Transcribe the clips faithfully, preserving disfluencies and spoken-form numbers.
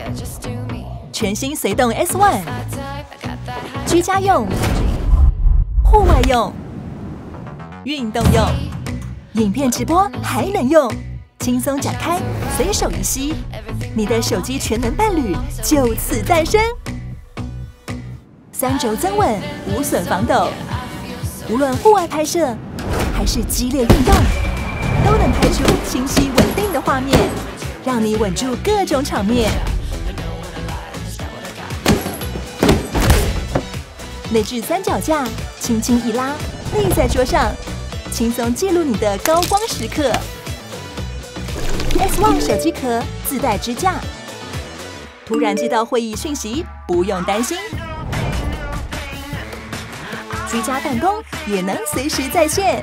全新随动 S 一， 居家用、户外用、运动用，影片直播还能用，轻松展开，随手一吸，你的手机全能伴侣就此诞生。三轴增稳，无损防抖，无论户外拍摄还是激烈运动，都能拍出清晰稳定的画面，让你稳住各种场面。内置三脚架，轻轻一拉，立在桌上，轻松记录你的高光时刻。S 一 手机壳自带支架，突然接到会议讯息，不用担心。居家办公也能随时在线。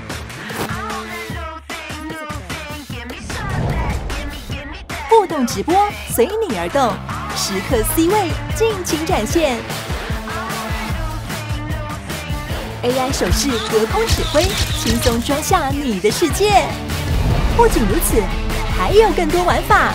互动直播随你而动，时刻 C 位尽情展现。A I 手势隔空指挥，轻松装下你的世界。不仅如此，还有更多玩法。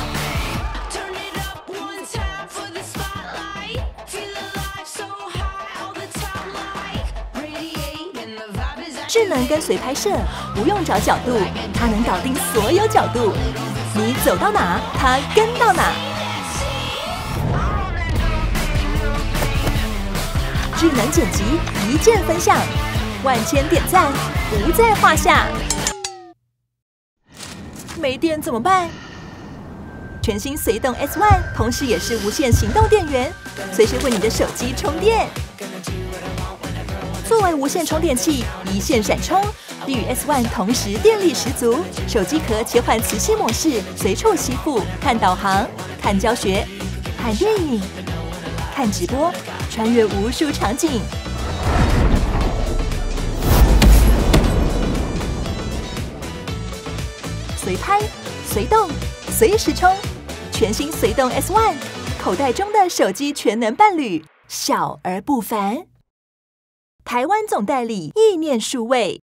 智能跟随拍摄，不用找角度，它能搞定所有角度。你走到哪，它跟到哪。智能剪辑，一键分享，万千点赞不在话下。没电怎么办？全新随动 S 一， 同时也是无线行动电源，随时为你的手机充电。作为无线充电器，一线闪充，与 S 一 同时电力十足。手机壳切换磁吸模式，随处吸附，看导航、看教学、看电影、看直播，穿越无数场景。随拍、随动、随时充，全新随动 S 一， 口袋中的手机全能伴侣，小而不凡。台湾总代理意念数位。